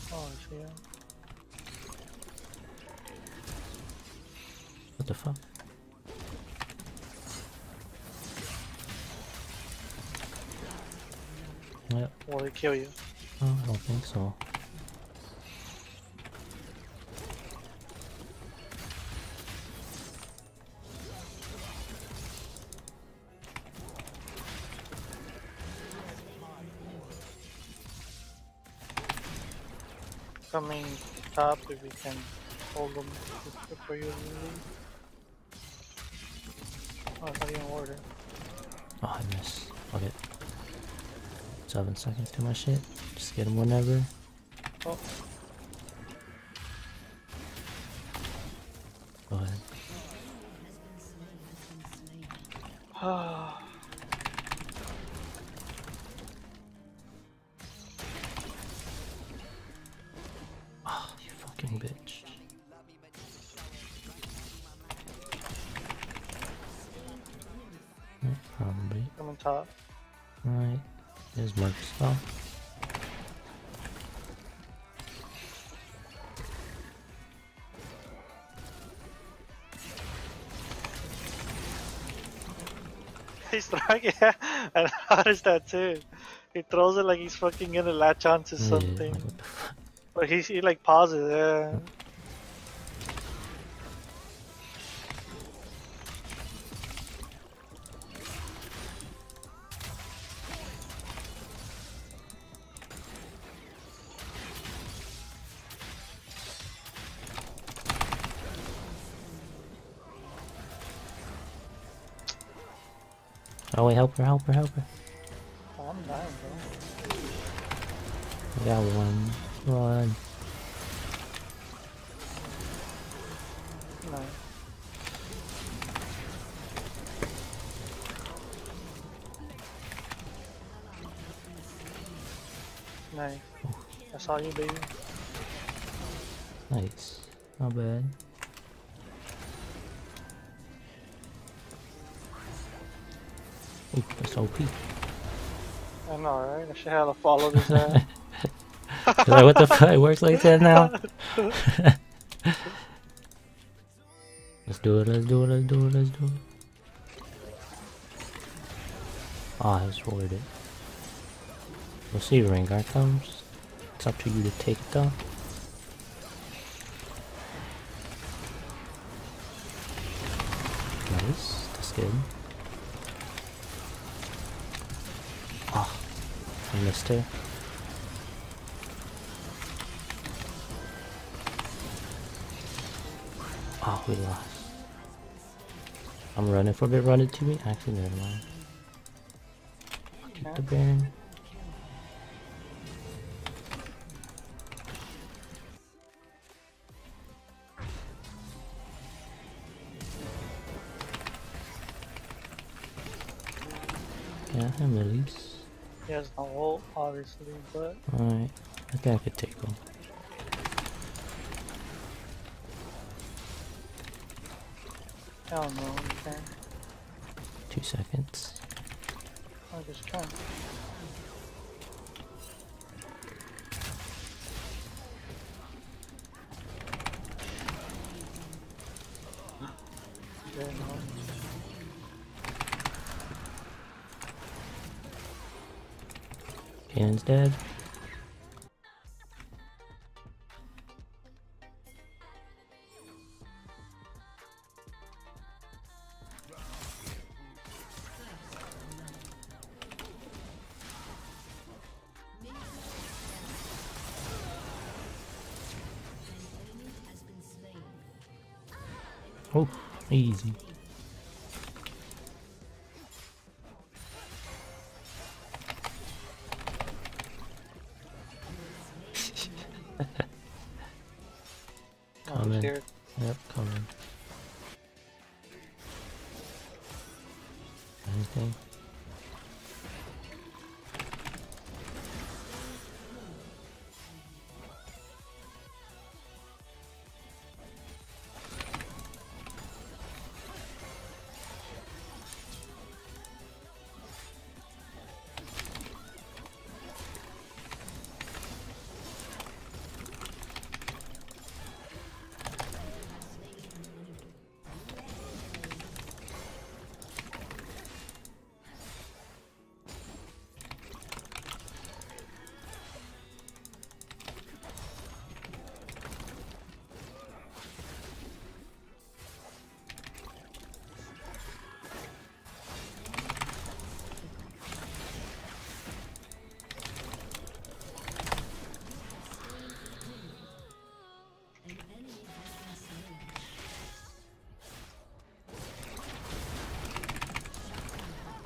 Oh, yeah. What the fuck? Yep. Will he kill you? Oh, I don't think so. Coming top if we can hold them before you leave. Oh, I thought you didn't order. Oh, I missed. Fuck it. 7 seconds to my shit. Just get him whenever. Oh. Go ahead. Oh, you fucking bitch. Yeah, probably. Coming top. Alright. There's Mark's spell. He's throwing it. I noticed that too. He throws it like he's fucking gonna latch onto Yeah, something. like what the fuck? But he like pauses, yeah. Oh wait, help her, help her, help her. Oh, I'm dying, bro. I got one. Run. No. Nice. I saw you, baby. Nice. Not bad. Ooh, that's OP. I know, right? I should have followed his ass. Like, what the fuck? It works like that now? Let's do it, let's do it, let's do it, let's do it. Ah, I was worth it. We'll see if Rengar comes. It's up to you to take it though. Nice, that's good. Ah, I missed her. Oh, we lost. I'm running for a bit, run it to me. Actually, never mind. I'll keep the Baron. Yeah, I'm release. He has no ult, obviously, but Alright, I think I could take him. I don't know. You can. 2 seconds. I just can. Yeah, no. Cannon's dead. Oh, easy. Coming. Here. Yep, coming. Anything?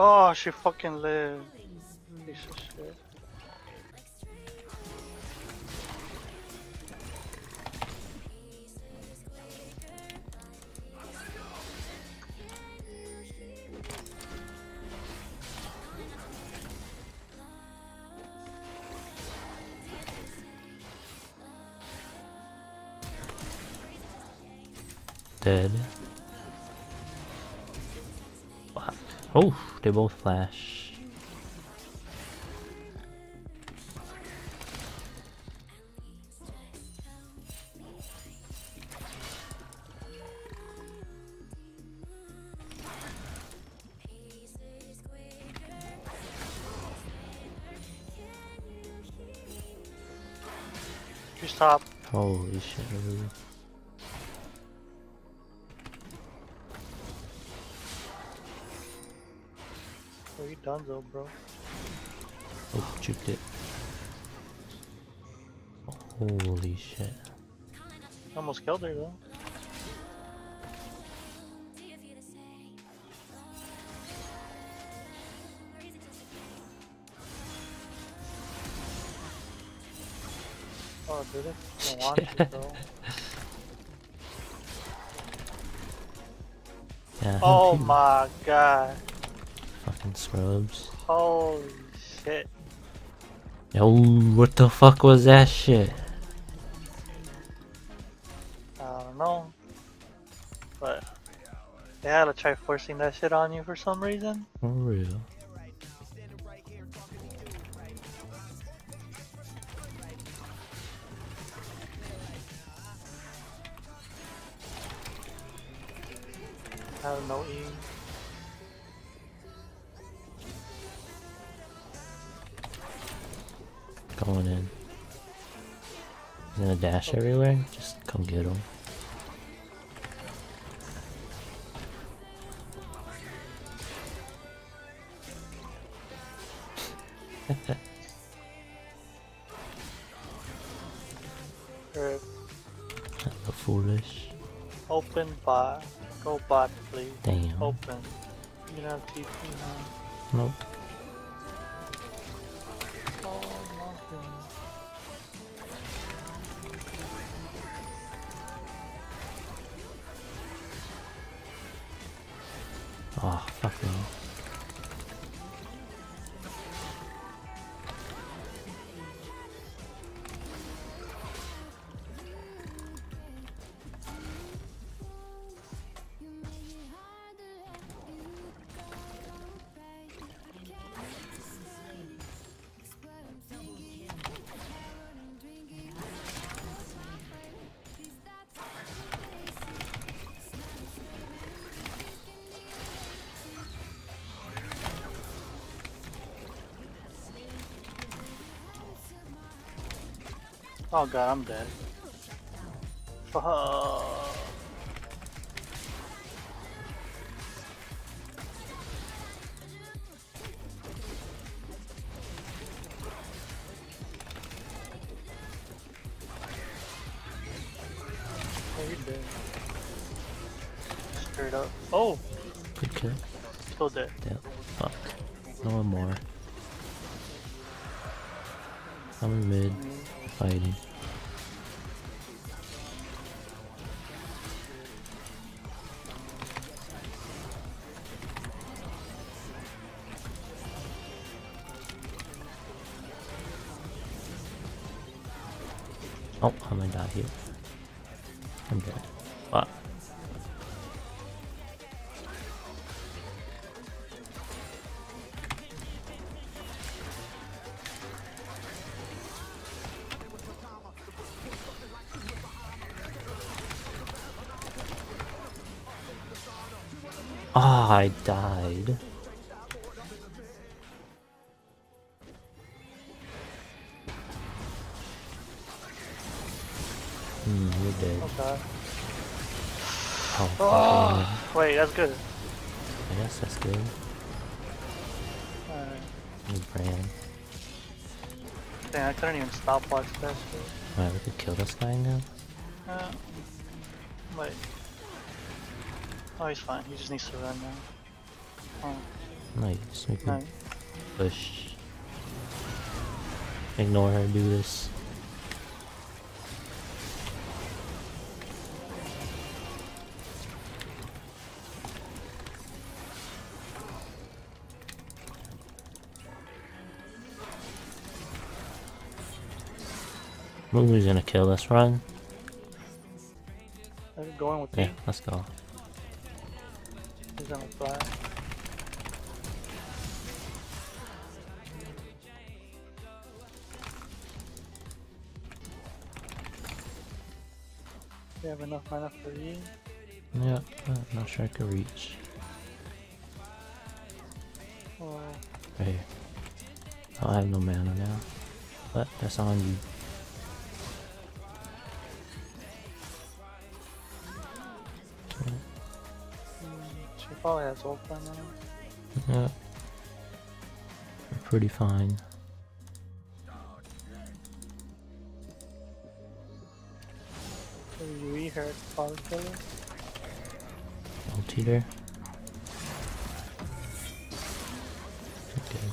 Oh, she fucking lived. Piece of shit. Dead. Oh, they both flash. You stop. Holy shit, really? Oh, you done though, bro. Oh, juked it. Holy shit. Almost killed her though. Oh, did it? I don't want to though. Yeah. Oh my god. Fucking scrubs. Holy shit. Yo, what the fuck was that shit? I don't know. But they had to try forcing that shit on you for some reason. For real. I have no E. Going in. He's gonna dash everywhere? Just come get him. Rip. Hella foolish. Open bot. Go bot, please. Damn. Open. You don't have TP, huh? Nope. Oh, nothing. Oh, fuck me. Oh god, I'm dead. Fuck. Oh, you're dead. Straight up. Oh! Good kill. Still dead. Yep. Fuck. No one more. I'm in mid. Fighting. Oh, I'm gonna die here. I'm dead. Fuck. Ah, I died. You're dead. Oh god. Oh, Oh, wait, that's good. I guess that's good. Alright. You ran. Dang, I couldn't even stopwatch that shit. Alright, we could kill this guy now. Wait. Oh, he's fine. He just needs to run now. Oh. Nice. We can Nice. push. Ignore her, do this. Lulu's gonna kill us, run. Are you going with Yeah, me? let's go. He's gonna fly. You have enough mana for you? Yeah, I'm not sure I could reach. Oh, Right here. I have no mana now. But that's on you. she probably has ult by now. Yeah. We're pretty fine. Maybe you eat her, probably kill her. Ulti there. Okay.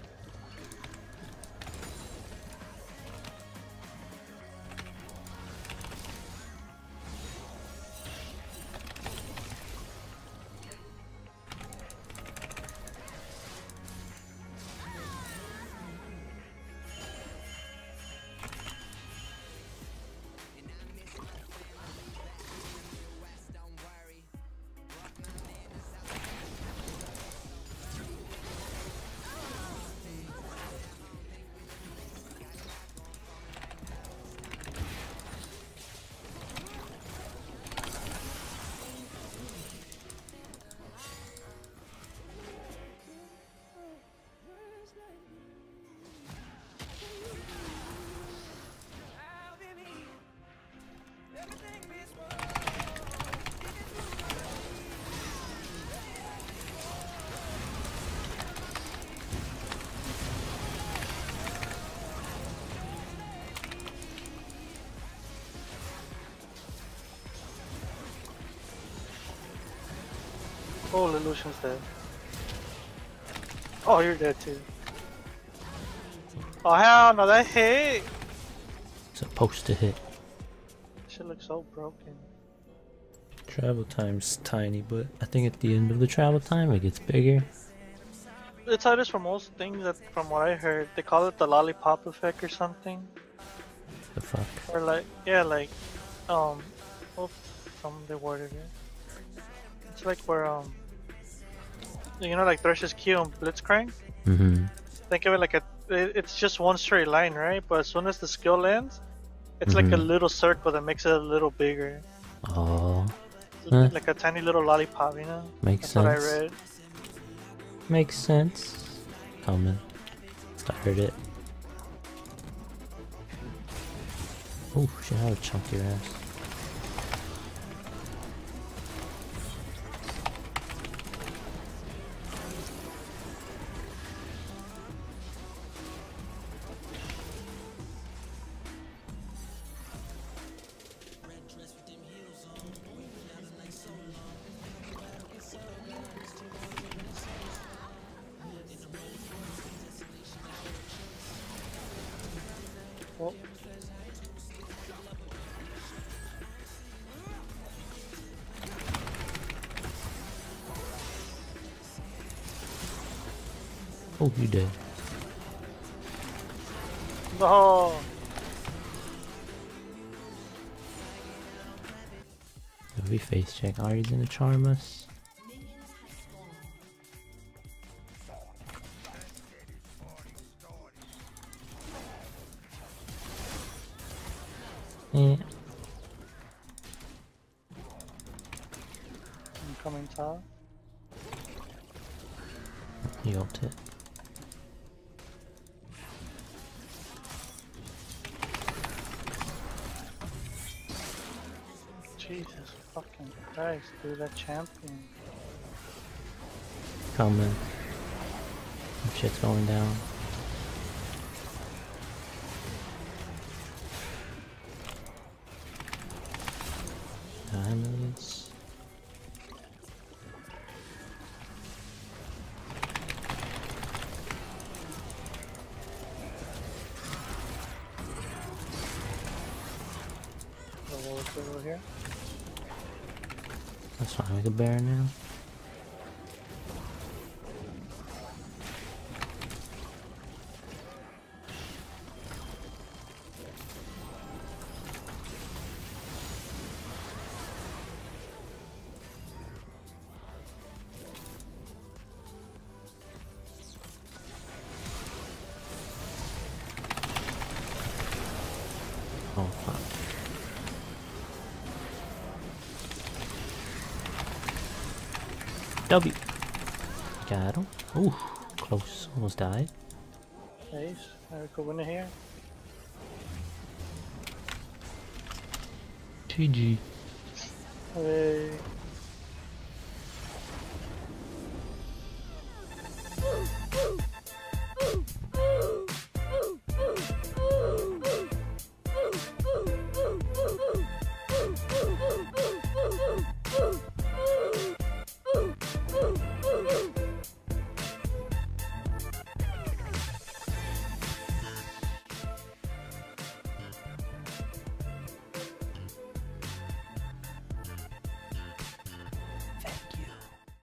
Oh, Lelouch's dead. Oh, you're dead too. Oh hell no, that hit! Supposed to hit. Shit looks so broken. Travel time's tiny, but I think at the end of the travel time it gets bigger. It's how it is for most things, that from what I heard. They call it the lollipop effect or something. The fuck? Or like, yeah, like, oops, they worded it. It's like where, you know, like Thresh's Q and Blitzcrank? Mm-hmm. Think of it like it's just one straight line, right? But as soon as the skill ends, it's like a little circle that makes it a little bigger. Oh. Like a tiny little lollipop, you know? Makes That's sense. what I read. Makes sense. Coming. Started it. Oh shit, I would chunk your ass. Oh. Oh, you did. No! If we face check, Ari's gonna charm us. Yeah. I'm coming top. He ult it. Jesus fucking Christ, dude, that champion. Coming. Shit's going down. Diamonds. over here. That's fine, we can bear now. Oh, fuck. W. Got him. Ooh, close. Almost died. Nice. I could win it here. GG. Hey.